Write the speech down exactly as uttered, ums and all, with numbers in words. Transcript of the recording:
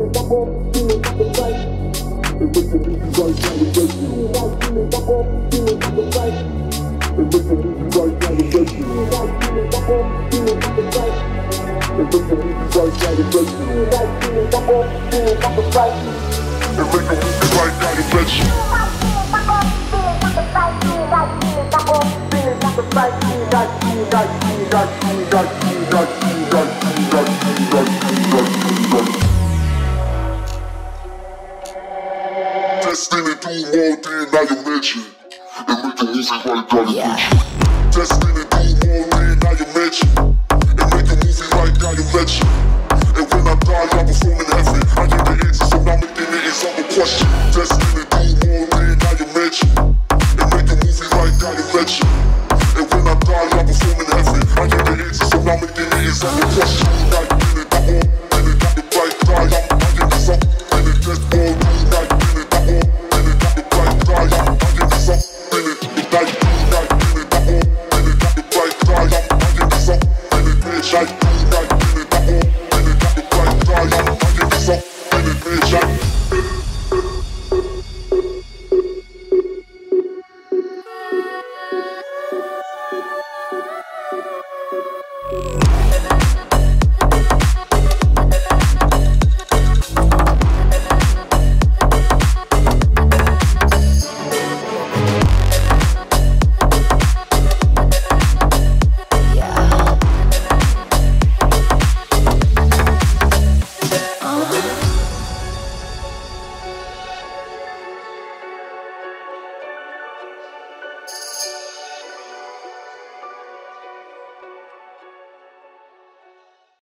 Destiny do more than I imagine, and make a movie right out of yeah. Destiny do more than I imagine, and make a movie right out of